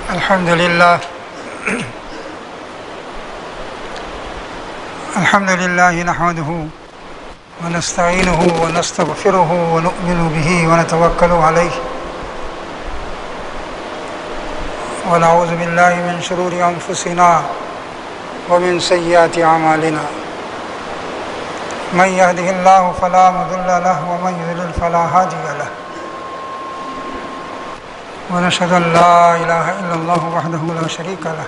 الحمد لله نحمده ونستعينه ونستغفره ونؤمن به ونتوكل عليه ونعوذ بالله من شرور أنفسنا ومن سيئات أعمالنا من يهده الله فلا مضل له ومن يضلل فلا هادي له ونشهد أن لا إله إلا الله وحده لا شريك له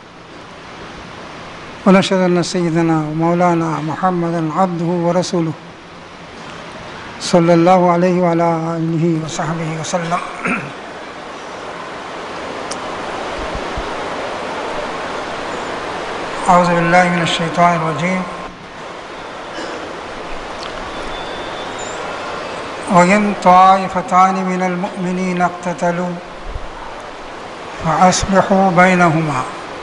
ونشهد أن سيدنا ومولانا محمدا عبده ورسوله صلى الله عليه وعلى آله وصحبه وسلم. أعوذ بالله من الشيطان الرجيم. وإن طائفتان من المؤمنين اقتتلوا فأصلحوا بينهما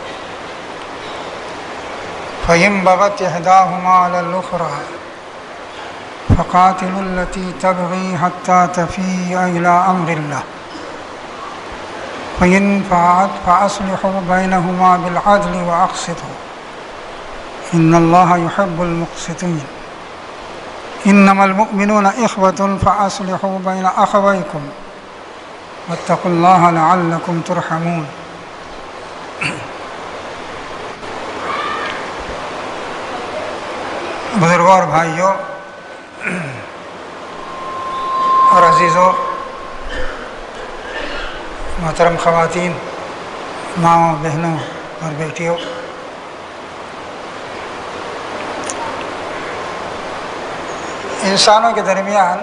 فإن بغت إحداهما على الأخرى فقاتلوا التي تبغي حتى تفيء إلى أمر الله فإن فاءت فأصلحوا بينهما بالعدل وأقسطوا إن الله يحب المقسطين. إنما المؤمنون إخوة فأصلحوا بين أخويكم واتقوا الله لعلكم ترحمون. بزرگوں اور بھائیوں اور عزیزوں، محترم خواتین، ماؤں، بہنوں اور بیٹیوں، انسانوں کے درمیان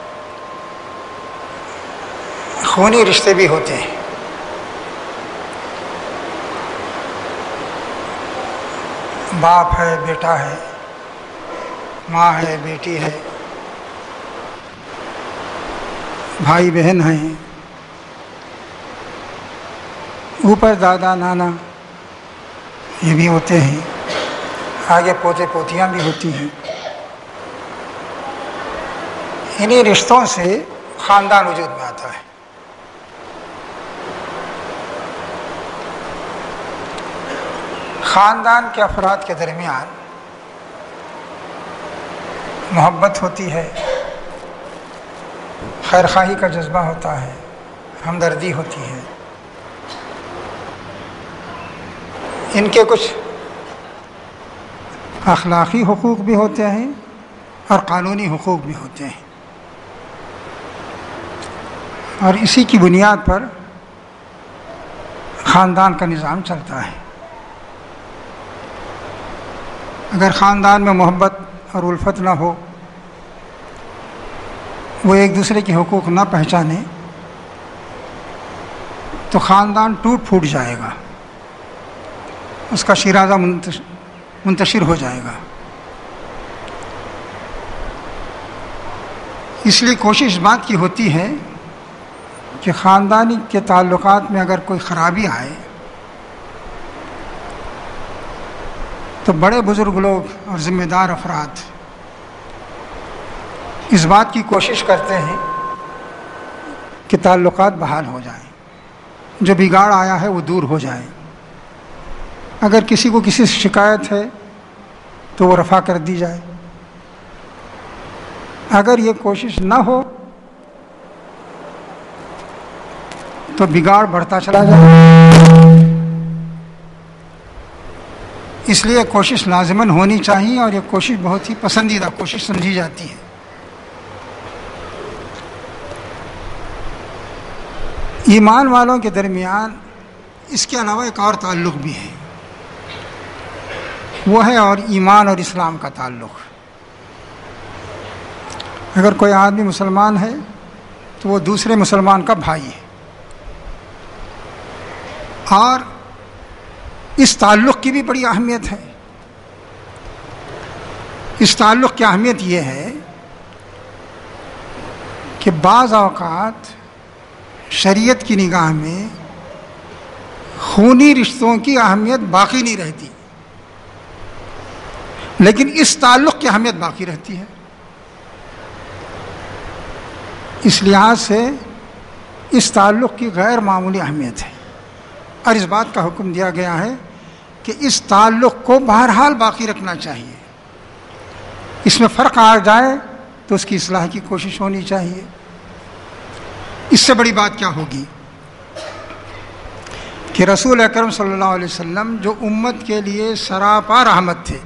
خونی رشتے بھی ہوتے ہیں. باپ ہے، بیٹا ہے، ماں ہے، بیٹی ہے، بھائی بہن ہیں، اوپر دادا نانا یہ بھی ہوتے ہیں، آگے پوتے پوتیاں بھی ہوتی ہیں. انہی رشتوں سے خاندان وجود میں آتا ہے. خاندان کے افراد کے درمیان محبت ہوتی ہے، خیر خواہی کا جذبہ ہوتا ہے، ہمدردی ہوتی ہے. ان کے کچھ اخلاقی حقوق بھی ہوتے ہیں اور قانونی حقوق بھی ہوتے ہیں، اور اسی کی بنیاد پر خاندان کا نظام چلتا ہے. اگر خاندان میں محبت اور الفت نہ ہو، وہ ایک دوسرے کے حقوق نہ پہچانے، تو خاندان ٹوٹ پھوٹ جائے گا، اس کا شیرازہ منتشر ہو جائے گا. اس لیے کوشش اس بات کی ہوتی ہے کہ خاندانی کے تعلقات میں اگر کوئی خرابی آئے تو بڑے بزرگ لوگ اور ذمہ دار افراد اس بات کی کوشش کرتے ہیں کہ تعلقات بحال ہو جائیں، جو بگاڑ آیا ہے وہ دور ہو جائے. اگر کسی کو کسی سے شکایت ہے تو وہ رفع کر دی جائے. اگر یہ کوشش نہ ہو تو بگاڑ بڑھتا چلا جائے. اس لیے کوشش لازماً ہونی چاہیے، اور یہ کوشش بہت ہی پسندیدہ کوشش سمجھی جاتی ہے. ایمان والوں کے درمیان اس کے علاوہ ایک اور تعلق بھی ہے، وہ ہے اور ایمان اور اسلام کا تعلق. اگر کوئی آدمی مسلمان ہے تو وہ دوسرے مسلمان کا بھائی ہے، اور اس تعلق کی بھی بڑی اہمیت ہے. اس تعلق کی اہمیت یہ ہے کہ بعض اوقات شریعت کی نگاہ میں خونی رشتوں کی اہمیت باقی نہیں رہتی، لیکن اس تعلق کی اہمیت باقی رہتی ہے. اس لحاظ سے اس تعلق کی غیر معمولی اہمیت ہے. اور اس بات کا حکم دیا گیا ہے کہ اس تعلق کو بہرحال باقی رکھنا چاہیے. اس میں فرق آ جائے تو اس کی اصلاح کی کوشش ہونی چاہیے. اس سے بڑی بات کیا ہوگی کہ رسول اکرم صلی اللہ علیہ وسلم جو امت کے لیے سراپا رحمت تھے،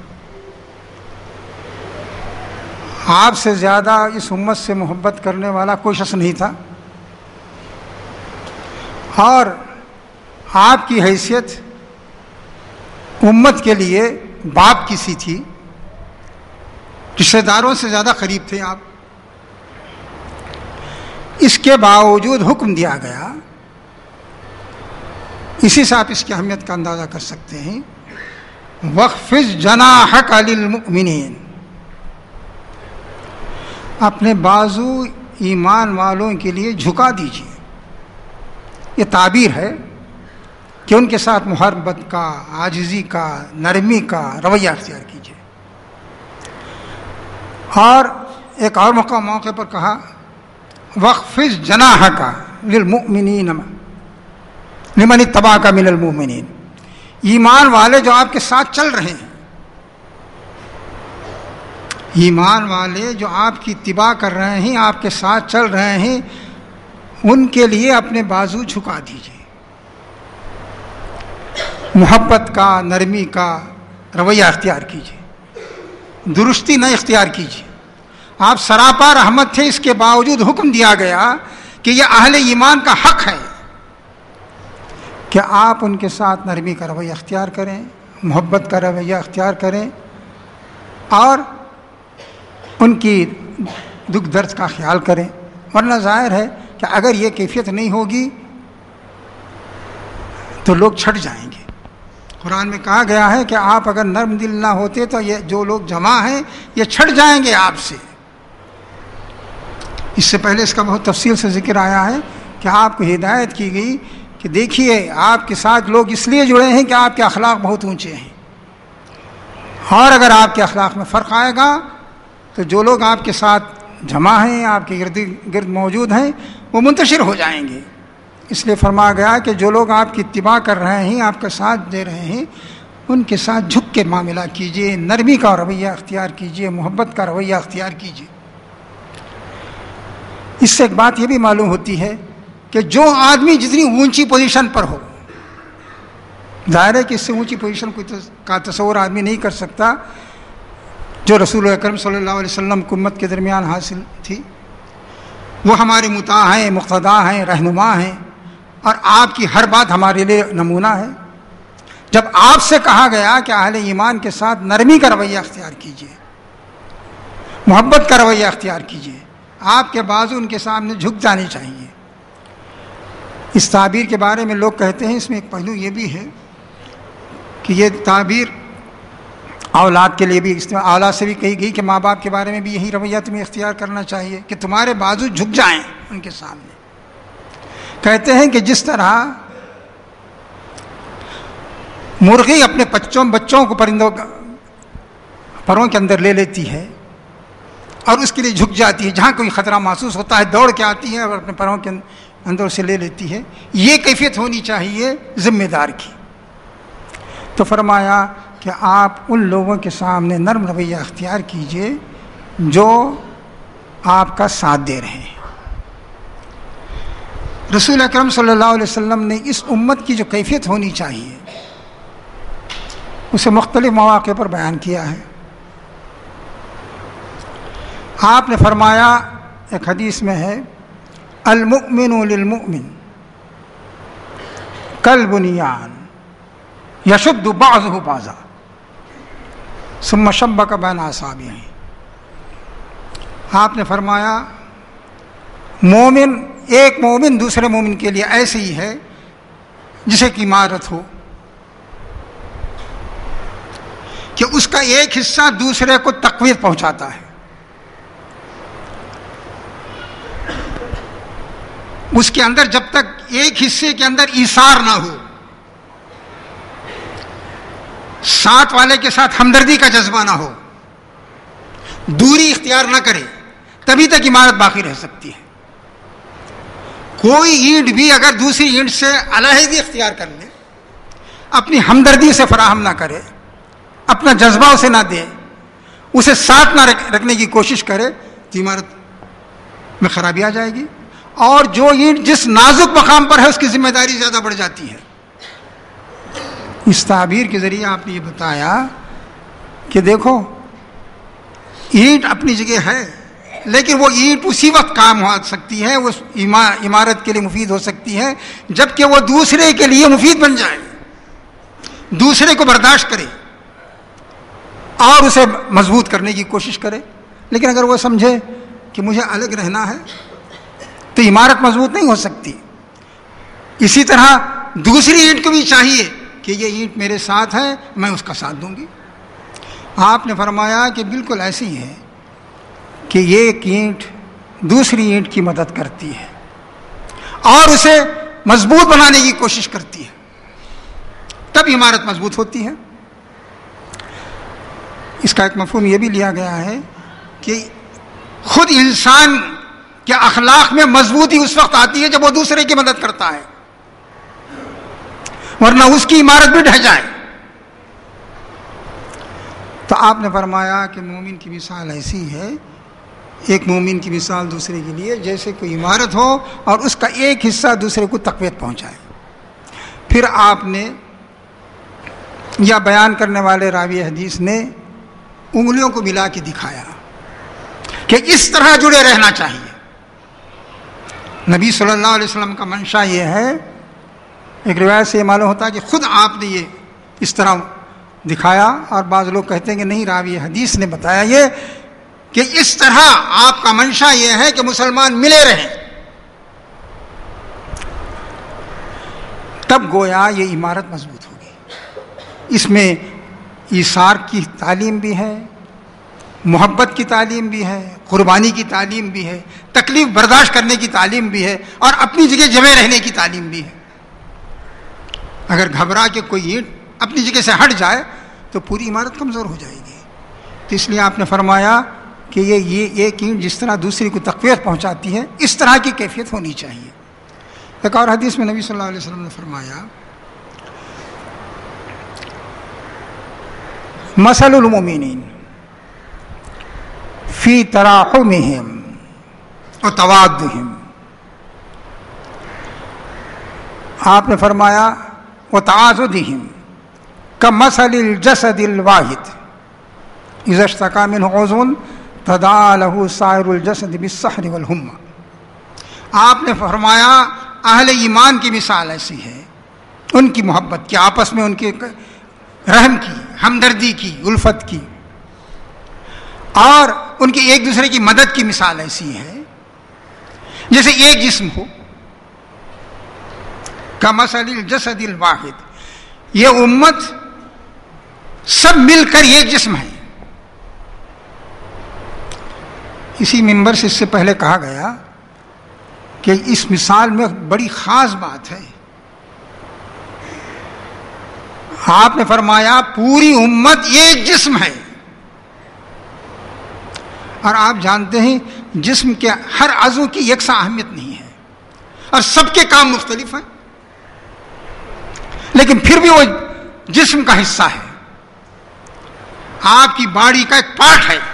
آپ سے زیادہ اس امت سے محبت کرنے والا کوئی شخص نہیں تھا، اور آپ کی حیثیت امت کے لیے باپ کی سی تھی، رشتہ داروں سے زیادہ قریب تھے آپ. اس کے باوجود حکم دیا گیا، اسی سے آپ اس کی اہمیت کا اندازہ کر سکتے ہیں، وَخْفِضْ جَنَاحَكَ لِلْمُؤْمِنِينَ، اپنے بازو ایمان والوں کے لیے جھکا دیجیے. یہ تعبیر ہے کہ ان کے ساتھ محبت کا، عاجزی کا، نرمی کا رویہ اختیار کیجیے. اور ایک اور موقع پر کہا وَخْفِضْ جَنَاحَكَ لِلْمُؤْمِنِينَ لِمَنِ اتَّبَعَكَ مِنَ الْمُؤْمِنِينَ، ایمان والے جو آپ کے ساتھ چل رہے ہیں، ایمان والے جو آپ کی اتباع کر رہے ہیں، آپ کے ساتھ چل رہے ہیں، ان کے لیے اپنے بازو جھکا دیجیے. محبت کا، نرمی کا رویہ اختیار کیجیے، درستی نہ اختیار کیجیے. آپ سراپا رحمت تھے، اس کے باوجود حکم دیا گیا کہ یہ اہل ایمان کا حق ہے کہ آپ ان کے ساتھ نرمی کا رویہ اختیار کریں، محبت کا رویہ اختیار کریں، اور ان کی دکھ درد کا خیال کریں. ورنہ ظاہر ہے کہ اگر یہ کیفیت نہیں ہوگی تو لوگ چھٹ جائیں گے. قرآن میں کہا گیا ہے کہ آپ اگر نرم دل نہ ہوتے تو یہ جو لوگ جمع ہیں یہ چھٹ جائیں گے آپ سے. اس سے پہلے اس کا بہت تفصیل سے ذکر آیا ہے کہ آپ کو ہدایت کی گئی کہ دیکھیے آپ کے ساتھ لوگ اس لیے جڑے ہیں کہ آپ کے اخلاق بہت اونچے ہیں، اور اگر آپ کے اخلاق میں فرق آئے گا تو جو لوگ آپ کے ساتھ جمع ہیں، آپ کے گرد موجود ہیں، وہ منتشر ہو جائیں گے. اس لیے فرمایا گیا کہ جو لوگ آپ کی اتباع کر رہے ہیں، آپ کا ساتھ دے رہے ہیں، ان کے ساتھ جھک کے معاملہ کیجیے، نرمی کا رویہ اختیار کیجیے، محبت کا رویہ اختیار کیجیے. اس سے ایک بات یہ بھی معلوم ہوتی ہے کہ جو آدمی جتنی اونچی پوزیشن پر ہو، ظاہر ہے کہ اس سے اونچی پوزیشن کا تصور آدمی نہیں کر سکتا جو رسول اکرم صلی اللہ علیہ وسلم کو امت کے درمیان حاصل تھی. وہ ہمارے مطاع ہیں، مقتدا ہیں، رہنما ہیں، اور آپ کی ہر بات ہمارے لیے نمونہ ہے. جب آپ سے کہا گیا کہ اہل ایمان کے ساتھ نرمی کا رویہ اختیار کیجیے، محبت کا رویہ اختیار کیجیے، آپ کے بازو ان کے سامنے جھک جانے چاہیے. اس تعبیر کے بارے میں لوگ کہتے ہیں، اس میں ایک پہلو یہ بھی ہے کہ یہ تعبیر اولاد کے لیے بھی اولاد سے بھی کہی گئی کہ ماں باپ کے بارے میں بھی یہی رویہ تمہیں اختیار کرنا چاہیے کہ تمہارے بازو جھک جائیں ان کے سامنے. کہتے ہیں کہ جس طرح مرغی اپنے بچوں کو پروں کے اندر لے لیتی ہے اور اس کے لیے جھک جاتی ہے، جہاں کوئی خطرہ محسوس ہوتا ہے دوڑ کے آتی ہے اور اپنے پروں کے اندر سے لے لیتی ہے، یہ کیفیت ہونی چاہیے ذمہ دار کی. تو فرمایا کہ آپ ان لوگوں کے سامنے نرم رویہ اختیار کیجئے جو آپ کا ساتھ دے رہے ہیں. رسول اکرم صلی اللہ علیہ وسلم نے اس امت کی جو کیفیت ہونی چاہیے اسے مختلف مواقع پر بیان کیا ہے. آپ نے فرمایا، ایک حدیث میں ہے، المؤمن للمؤمن کالبنیان یشد بعضہ بعضا ثم شبک بین اصابعہ. آپ نے فرمایا ایک مومن دوسرے مومن کے لیے ایسے ہی ہے جسے کی عمارت ہو کہ اس کا ایک حصہ دوسرے کو تقویت پہنچاتا ہے. اس کے اندر جب تک ایک حصے کے اندر ایثار نہ ہو، ساتھ والے کے ساتھ ہمدردی کا جذبہ نہ ہو، دوری اختیار نہ کرے، تبھی تک عمارت باقی رہ سکتی ہے. کوئی اینٹ بھی اگر دوسری اینٹ سے علیحدگی اختیار کر لے اپنی ہمدردی سے فراہم نہ کرے، اپنا جذبہ اسے نہ دے، اسے ساتھ نہ رکھنے کی کوشش کرے تو عمارت میں خرابی آ جائے گی، اور جو اینٹ جس نازک مقام پر ہے اس کی ذمہ داری زیادہ بڑھ جاتی ہے۔ اس تعبیر کے ذریعے آپ نے یہ بتایا کہ دیکھو اینٹ اپنی جگہ ہے، لیکن وہ اینٹ اسی وقت کام ہو سکتی ہے، وہ عمارت کے لیے مفید ہو سکتی ہے جبکہ وہ دوسرے کے لیے مفید بن جائے، دوسرے کو برداشت کرے اور اسے مضبوط کرنے کی کوشش کرے۔ لیکن اگر وہ سمجھے کہ مجھے الگ رہنا ہے تو عمارت مضبوط نہیں ہو سکتی۔ اسی طرح دوسری اینٹ کو بھی چاہیے کہ یہ اینٹ میرے ساتھ ہے، میں اس کا ساتھ دوں گی۔ آپ نے فرمایا کہ بالکل ایسی ہے کہ یہ ایک اینٹ دوسری اینٹ کی مدد کرتی ہے اور اسے مضبوط بنانے کی کوشش کرتی ہے، تب عمارت مضبوط ہوتی ہے۔ اس کا ایک مفہوم یہ بھی لیا گیا ہے کہ خود انسان کے اخلاق میں مضبوطی اس وقت آتی ہے جب وہ دوسرے کی مدد کرتا ہے، ورنہ اس کی عمارت بھی ڈھہ جائے۔ تو آپ نے فرمایا کہ مومن کی مثال ایسی ہے، ایک مومن کی مثال دوسرے کے لیے جیسے کوئی عمارت ہو اور اس کا ایک حصہ دوسرے کو تقویت پہنچائے۔ پھر آپ نے یا بیان کرنے والے راوی حدیث نے انگلیوں کو ملا کے دکھایا کہ اس طرح جڑے رہنا چاہیے۔ نبی صلی اللہ علیہ وسلم کا منشا یہ ہے، ایک روایت سے یہ معلوم ہوتا ہے کہ خود آپ نے یہ اس طرح دکھایا، اور بعض لوگ کہتے ہیں کہ نہیں، راوی حدیث نے بتایا یہ کہ اس طرح آپ کا منشا یہ ہے کہ مسلمان ملے رہیں، تب گویا یہ عمارت مضبوط ہوگی۔ اس میں ایثار کی تعلیم بھی ہے، محبت کی تعلیم بھی ہے، قربانی کی تعلیم بھی ہے، تکلیف برداشت کرنے کی تعلیم بھی ہے، اور اپنی جگہ جمے رہنے کی تعلیم بھی ہے۔ اگر گھبرا کے کوئی اینٹ اپنی جگہ سے ہٹ جائے تو پوری عمارت کمزور ہو جائے گی۔ تو اس لیے آپ نے فرمایا کہ یہ ایک اینٹ جس طرح دوسری کو تقویت پہنچاتی ہے، اس طرح کی کیفیت ہونی چاہیے۔ ایک اور حدیث میں نبی صلی اللہ علیہ وسلم نے فرمایا، مثل المؤمنین فی تراحمہم وتوادہم، آپ نے فرمایا وتعاضدہم کمثل الجسد الواحد اذا اشتکا منہ عضو تداعی لہ سائر الجسد بالسحر والحمى۔ آپ نے فرمایا اہل ایمان کی مثال ایسی ہے، ان کی محبت کی، آپس میں ان کے رحم کی، ہمدردی کی، الفت کی، اور ان کی ایک دوسرے کی مدد کی مثال ایسی ہے جیسے ایک جسم ہو، کمثل الجسد الواحد، یہ امت سب مل کر ایک جسم ہے۔ اسی منبر سے اس سے پہلے کہا گیا کہ اس مثال میں بڑی خاص بات ہے۔ آپ نے فرمایا پوری امت ایک جسم ہے، اور آپ جانتے ہیں جسم کے ہر عضو کی یکساں اہمیت نہیں ہے اور سب کے کام مختلف ہیں، لیکن پھر بھی وہ جسم کا حصہ ہے، آپ کی باڈی کا ایک پارٹ ہے۔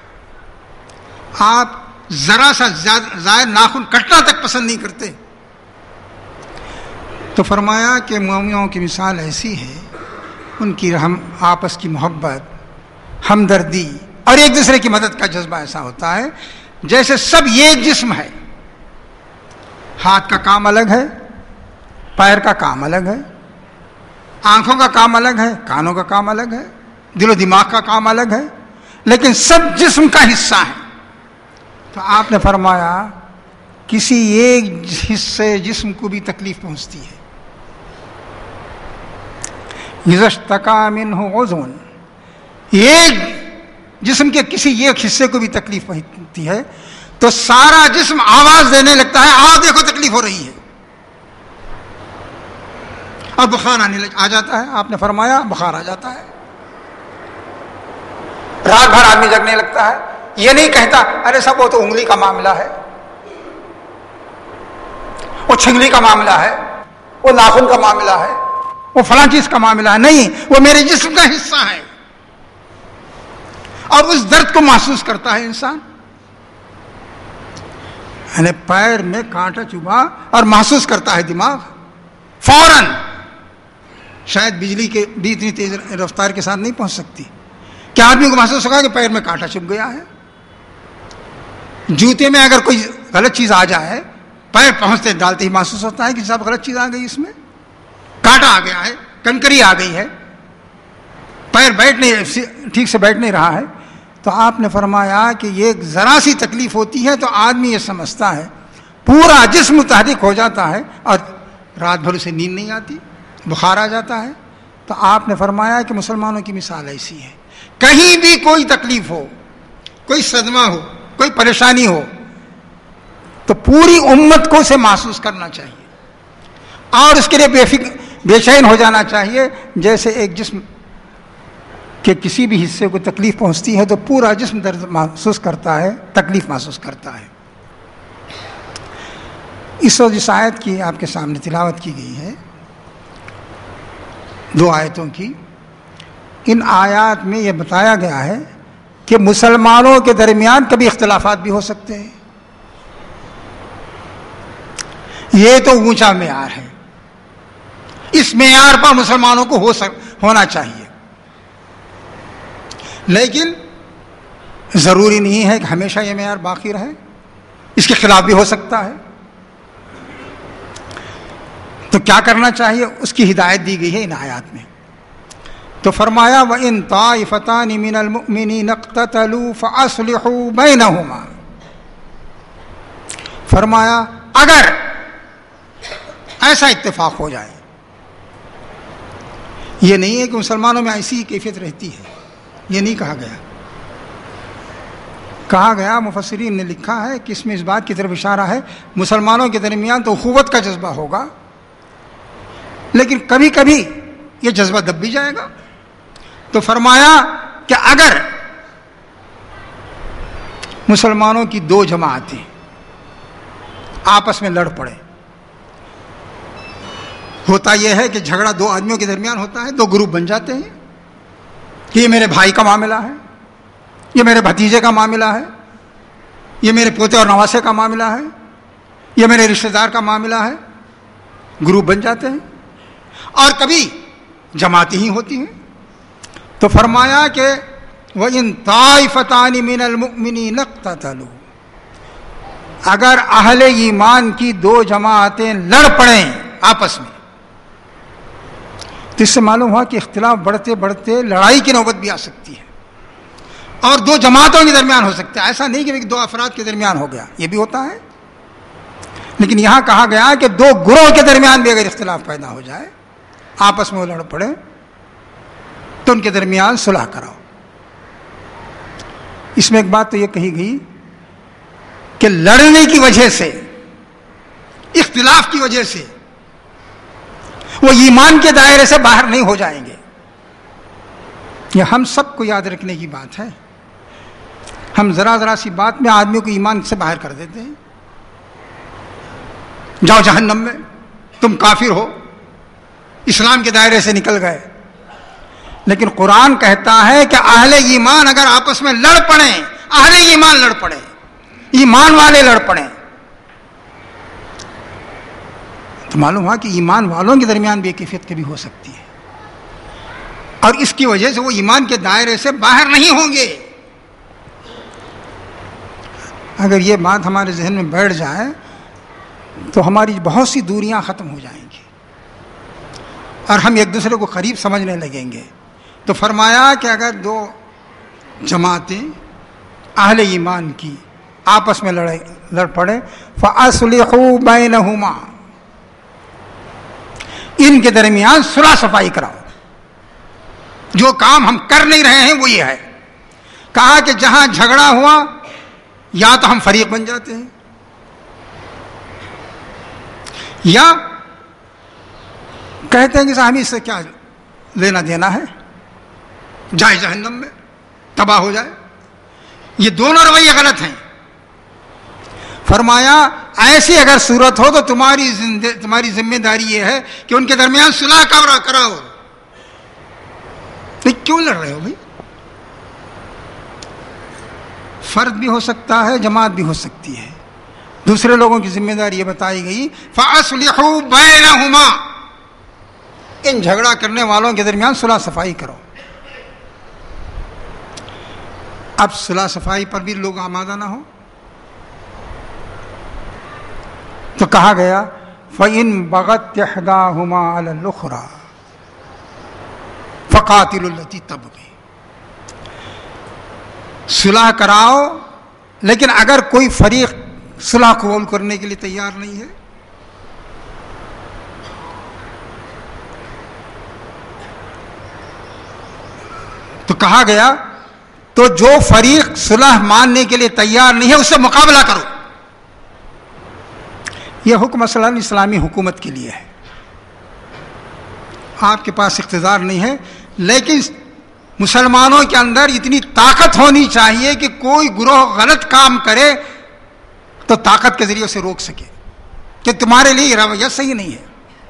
آپ ذرا سا زائد ناخن کٹنا تک پسند نہیں کرتے۔ تو فرمایا کہ مومنوں کی مثال ایسی ہے، ان کی رحم، آپس کی محبت، ہمدردی اور ایک دوسرے کی مدد کا جذبہ ایسا ہوتا ہے جیسے سب ایک جسم ہے۔ ہاتھ کا کام الگ ہے، پیر کا کام الگ ہے، آنکھوں کا کام الگ ہے، کانوں کا کام الگ ہے، دل و دماغ کا کام الگ ہے، لیکن سب جسم کا حصہ ہے۔ تو آپ نے فرمایا کسی ایک حصے جسم کو بھی تکلیف پہنچتی ہے، اذا اشتکا منہ عضو، ایک جسم کے کسی ایک حصے کو بھی تکلیف پہنچتی ہے تو سارا جسم آواز دینے لگتا ہے، آؤ دیکھو تکلیف ہو رہی ہے، اور بخار آ جاتا ہے۔ آپ نے فرمایا بخار آ جاتا ہے، رات بھر آدمی جگنے لگتا ہے، یہ نہیں کہتا ارے صاحب وہ تو انگلی کا معاملہ ہے، وہ چھنگلی کا معاملہ ہے، وہ ناخن کا معاملہ ہے، وہ فلاں چیز کا معاملہ ہے، نہیں، وہ میرے جسم کا حصہ ہے، اور اس درد کو محسوس کرتا ہے انسان. یعنی پیر میں کانٹا چبھا اور محسوس کرتا ہے دماغ فوراً. شاید بجلی کے بھی اتنی تیز رفتار کے ساتھ نہیں پہنچ سکتی. کیا آدمی کو محسوس ہوگا کہ پیر میں کانٹا چبھ گیا ہے؟ جوتے میں اگر کوئی غلط چیز آ جائے، پیر پہنچتے ڈالتے ہی محسوس ہوتا ہے کہ صاحب غلط چیز آ گئی، اس میں کانٹا آ گیا ہے، کنکری آ گئی ہے، پیر ٹھیک سے بیٹھ نہیں رہا ہے. تو آپ نے فرمایا کہ یہ ذرا سی تکلیف ہوتی ہے تو آدمی یہ سمجھتا ہے، پورا جسم متحرک ہو جاتا ہے اور رات بھر اسے نیند نہیں آتی، بخار آ جاتا ہے. تو آپ نے فرمایا کہ مسلمانوں کی مثال ایسی ہے، کہیں بھی کوئی تکلیف ہو، کوئی صدمہ ہو، کوئی پریشانی ہو تو پوری امت کو اسے محسوس کرنا چاہیے اور اس کے لیے بے چین ہو جانا چاہیے. جیسے ایک جسم کہ کسی بھی حصے کو تکلیف پہنچتی ہے تو پورا جسم درد محسوس کرتا ہے، تکلیف محسوس کرتا ہے. اس وقت جس آیت کی آپ کے سامنے تلاوت کی گئی ہے، 2 آیتوں کی، ان آیات میں یہ بتایا گیا ہے کہ مسلمانوں کے درمیان کبھی اختلافات بھی ہو سکتے ہیں. یہ تو اونچا معیار ہے، اس معیار پر مسلمانوں کو ہونا چاہیے. لیکن ضروری نہیں ہے کہ ہمیشہ یہ معیار باقی رہے، اس کے خلاف بھی ہو سکتا ہے. تو کیا کرنا چاہیے، اس کی ہدایت دی گئی ہے ان آیات میں. تو فرمایا وَإِن طَائِفَتَانِ مِنَ الْمُؤْمِنِينَ اقْتَتَلُوا فَأَصْلِحُوا بَيْنَهُمَا. فرمایا اگر ایسا اتفاق ہو جائے، یہ نہیں ہے کہ مسلمانوں میں ایسی کیفیت رہتی ہے، یہ نہیں کہا گیا. کہا گیا، مفسرین نے لکھا ہے کہ اس میں اس بات کی طرف اشارہ ہے مسلمانوں کے درمیان تو اخوت کا جذبہ ہوگا، لیکن کبھی کبھی یہ جذبہ دب بھی جائے گا. تو فرمایا کہ اگر مسلمانوں کی 2 جماعتیں آپس میں لڑ پڑے، ہوتا یہ ہے کہ جھگڑا 2 آدمیوں کے درمیان ہوتا ہے، 2 گروپ بن جاتے ہیں کہ یہ میرے بھائی کا معاملہ ہے، یہ میرے بھتیجے کا معاملہ ہے، یہ میرے پوتے اور نواسے کا معاملہ ہے، یہ میرے رشتہ دار کا معاملہ ہے. گروپ بن جاتے ہیں اور کبھی جماعتیں ہی ہوتی ہیں. تو فرمایا کہ وَإِن طَائِفَتَانِ مِنَ الْمُؤْمِنِينَ اقْتَتَلُوا، اگر اہل ایمان کی 2 جماعتیں لڑ پڑیں آپس میں، تو اس سے معلوم ہوا کہ اختلاف بڑھتے بڑھتے لڑائی کی نوبت بھی آ سکتی ہے اور 2 جماعتوں کے درمیان ہو سکتا ہے. ایسا نہیں کہ 2 افراد کے درمیان ہو گیا، یہ بھی ہوتا ہے. لیکن یہاں کہا گیا کہ 2 گروہ کے درمیان بھی اگر اختلاف پیدا ہو جائے، آپس میں وہ لڑ پڑے، تو ان کے درمیان صلح کراؤ. اس میں ایک بات تو یہ کہی گئی کہ لڑنے کی وجہ سے، اختلاف کی وجہ سے وہ ایمان کے دائرے سے باہر نہیں ہو جائیں گے. یہ ہم سب کو یاد رکھنے کی بات ہے. ہم ذرا سی بات میں آدمی کو ایمان سے باہر کر دیتے ہیں. جاؤ جہنم میں، تم کافر ہو، اسلام کے دائرے سے نکل گئے. لیکن قرآن کہتا ہے کہ اہل ایمان اگر آپس میں لڑ پڑیں، اہل ایمان لڑ پڑیں، ایمان والے لڑ پڑیں، تو معلوم ہوا کہ ایمان والوں کے درمیان بھی کیفیت کبھی ہو سکتی ہے اور اس کی وجہ سے وہ ایمان کے دائرے سے باہر نہیں ہوں گے. اگر یہ بات ہمارے ذہن میں بیٹھ جائے تو ہماری بہت سی دوریاں ختم ہو جائیں گی اور ہم ایک دوسرے کو قریب سمجھنے لگیں گے. تو فرمایا کہ اگر 2 جماعتیں اہل ایمان کی آپس میں لڑ پڑے، فَأَصْلِحُوا بَيْنَهُمَا، ان کے درمیان صلح صفائی کراؤ. جو کام ہم کر نہیں رہے ہیں وہ یہ ہے. کہا کہ جہاں جھگڑا ہوا یا تو ہم فریق بن جاتے ہیں یا کہتے ہیں کہ صاحب اس سے کیا لینا دینا ہے، جائے جہنم میں تباہ ہو جائے. یہ دونوں رویے غلط ہیں. فرمایا ایسی اگر صورت ہو تو تمہاری ذمہ داری یہ ہے کہ ان کے درمیان صلح کراؤ. کیوں لڑ رہے ہو بھائی؟ فرد بھی ہو سکتا ہے، جماعت بھی ہو سکتی ہے. دوسرے لوگوں کی ذمہ داری یہ بتائی گئی فَأَصْلِحُوا بَيْنَهُمَا، ان جھگڑا کرنے والوں کے درمیان صلح صفائی کرو. اب صلح صفائی پر بھی لوگ آمادہ نہ ہو تو کہا گیا فَإِن بَغَتْ إِحْدَاهُمَا عَلَى الْأُخْرَى فَقَاتِلُوا الَّتِي تَبْغِي. صلح کراؤ، لیکن اگر کوئی فریق صلح قبول کرنے کے لیے تیار نہیں ہے تو کہا گیا تو جو فریق صلح ماننے کے لیے تیار نہیں ہے اس سے مقابلہ کرو. یہ حکم مثلاً اسلامی حکومت کے لیے ہے. آپ کے پاس اقتدار نہیں ہے، لیکن مسلمانوں کے اندر اتنی طاقت ہونی چاہیے کہ کوئی گروہ غلط کام کرے تو طاقت کے ذریعے اسے روک سکے کہ تمہارے لیے یہ رویہ صحیح نہیں ہے.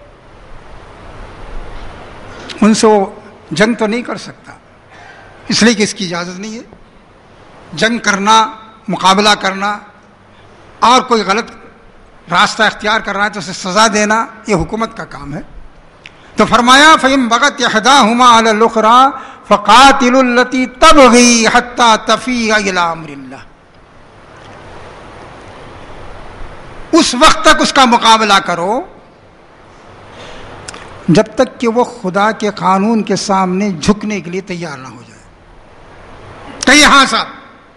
ان سے وہ جنگ تو نہیں کر سکتا، اس لیے کہ اس کی اجازت نہیں ہے. جنگ کرنا، مقابلہ کرنا اور کوئی غلط راستہ اختیار کر رہا ہے تو اسے سزا دینا یہ حکومت کا کام ہے. تو فرمایا فَإِن بَغَتْ إِحْدَاهُمَا عَلَى الْأُخْرَى فَقَاتِلُوا الَّتِي تَبْغِي حَتَّى تَفِيءَ إِلَىٰ أَمْرِ اللَّهِ. اس وقت تک اس کا مقابلہ کرو جب تک کہ وہ خدا کے قانون کے سامنے جھکنے کے لیے تیار نہ ہو جائے کہ ہاں صاحب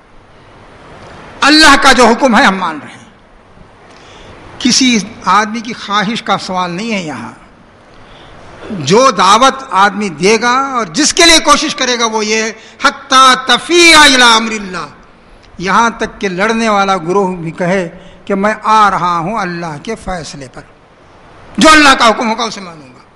اللہ کا جو حکم ہے ہم مان رہے ہیں. کسی آدمی کی خواہش کا سوال نہیں ہے یہاں. جو دعوت آدمی دے گا اور جس کے لیے کوشش کرے گا وہ یہ ہے حتیٰ تفیء الی امر اللہ، یہاں تک کہ لڑنے والا گروہ بھی کہے کہ میں آ رہا ہوں اللہ کے فیصلے پر، جو اللہ کا حکم ہوگا اسے مانوں گا.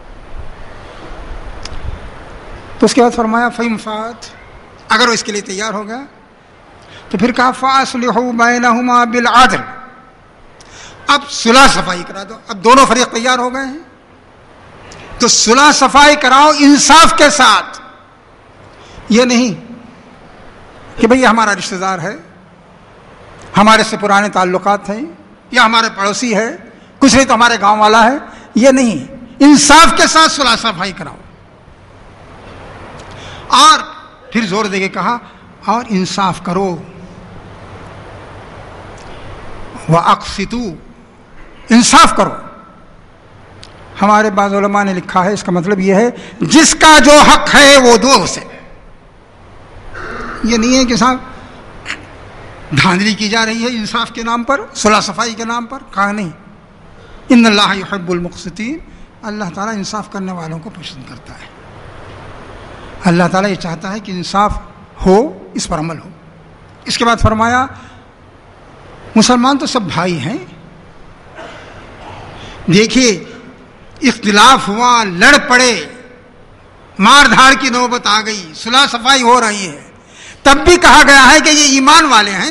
تو اس کے بعد فرمایا فَإِن فَاتَ، اگر وہ اس کے لیے تیار ہو گیا تو پھر کہا فَأَصْلِحُوا بَيْنَهُمَا بِالْعَدْلِ. اب صلح صفائی کرا دو. اب دونوں فریق تیار ہو گئے ہیں تو صلح صفائی کراؤ انصاف کے ساتھ. یہ نہیں کہ بھئی یہ ہمارا رشتہ دار ہے، ہمارے سے پرانے تعلقات ہیں، یا ہمارے پڑوسی ہے، کچھ نہیں تو ہمارے گاؤں والا ہے. یہ نہیں، انصاف کے ساتھ صلح صفائی کراؤ. اور پھر زور دے کے کہا اور انصاف کرو. وَأَقْسِطُوا، انصاف کرو. ہمارے بعض علماء نے لکھا ہے اس کا مطلب یہ ہے جس کا جو حق ہے وہ دو اسے. یہ نہیں ہے کہ صاحب دھاندلی کی جا رہی ہے انصاف کے نام پر، صلح صفائی کے نام پر. کہا نہیں، ان اللہ یحب المقسطین، اللہ تعالیٰ انصاف کرنے والوں کو پسند کرتا ہے. اللہ تعالیٰ یہ چاہتا ہے کہ انصاف ہو، اس پر عمل ہو. اس کے بعد فرمایا مسلمان تو سب بھائی ہیں. دیکھیے اختلاف ہوا، لڑ پڑے، مار دھاڑ کی نوبت آ گئی، صلح صفائی ہو رہی ہے، تب بھی کہا گیا ہے کہ یہ ایمان والے ہیں،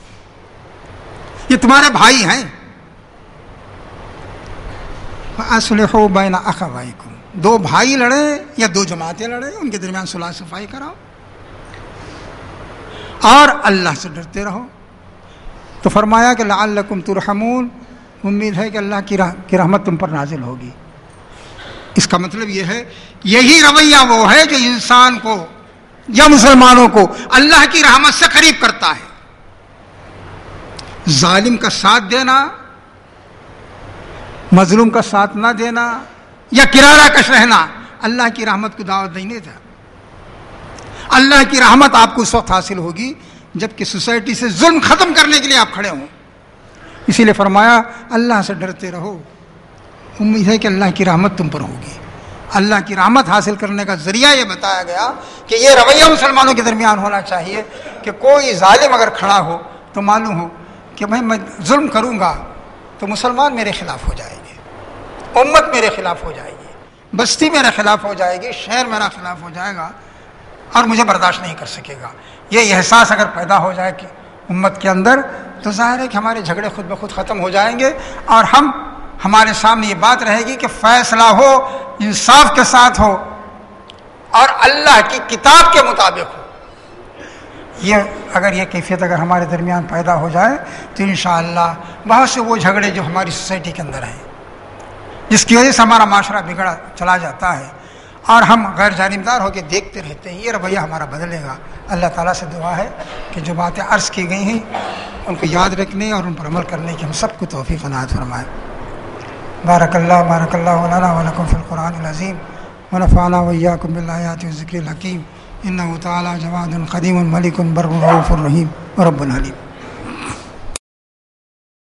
یہ تمہارے بھائی ہیں. فَأَصْلِحُوا بَيْنَ أَخَوَيْكُمْ، دو بھائی لڑے یا دو جماعتیں لڑے ان کے درمیان صلح صفائی کراؤ اور اللہ سے ڈرتے رہو. تو فرمایا کہ لعلکم ترحمون، امید ہے کہ اللہ کی رحمت تم پر نازل ہوگی. اس کا مطلب یہ ہے یہی رویہ وہ ہے جو انسان کو یا مسلمانوں کو اللہ کی رحمت سے قریب کرتا ہے. ظالم کا ساتھ دینا، مظلوم کا ساتھ نہ دینا یا کرارہ کش رہنا اللہ کی رحمت کو دعوت نہیں دیتا. اللہ کی رحمت آپ کو اس وقت حاصل ہوگی جبکہ سوسائٹی سے ظلم ختم کرنے کے لیے آپ کھڑے ہوں. اسی لیے فرمایا اللہ سے ڈرتے رہو، امید ہے کہ اللہ کی رحمت تم پر ہوگی. اللہ کی رحمت حاصل کرنے کا ذریعہ یہ بتایا گیا کہ یہ رویہ مسلمانوں کے درمیان ہونا چاہیے کہ کوئی ظالم اگر کھڑا ہو تو معلوم ہو کہ میں ظلم کروں گا تو مسلمان میرے خلاف ہو جائے گی، امت میرے خلاف ہو جائے گی، بستی میرے خلاف ہو جائے گی، شہر میرا خلاف ہو جائے گا اور مجھے برداشت نہیں کر سکے گا. یہ احساس اگر پیدا ہو جائے کہ امت کے اندر تو ظاہر ہے کہ ہمارے جھگڑے خود بخود ختم ہو جائیں گے، اور ہمارے سامنے یہ بات رہے گی کہ فیصلہ ہو انصاف کے ساتھ ہو اور اللہ کی کتاب کے مطابق ہو۔ اگر یہ کیفیت اگر ہمارے درمیان پیدا ہو جائے تو انشاءاللہ بہت سے وہ جھگڑے جو ہماری سوسائٹی کے اندر ہیں، جس کی وجہ سے ہمارا معاشرہ بگڑا چلا جاتا ہے اور ہم غیر جانبدار ہو کے دیکھتے رہتے ہیں، یہ رویہ ہمارا بدلے گا۔ اللہ تعالیٰ سے دعا ہے کہ جو باتیں عرض کی گئی ہیں ان کو یاد رکھنے اور ان پر عمل کرنے کی ہم سب کو توفیق عنایت فرمائے۔ بارک اللہ لنا ولکم فی القرآن العظیم ونفعنا وإیاکم بالآیات والذکر الحکیم، انہ تعالی جواد قدیم ملک بر رؤوف رحیم رب العلیم۔